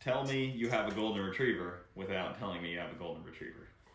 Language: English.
tell me you have a golden retriever without telling me you have a golden retriever.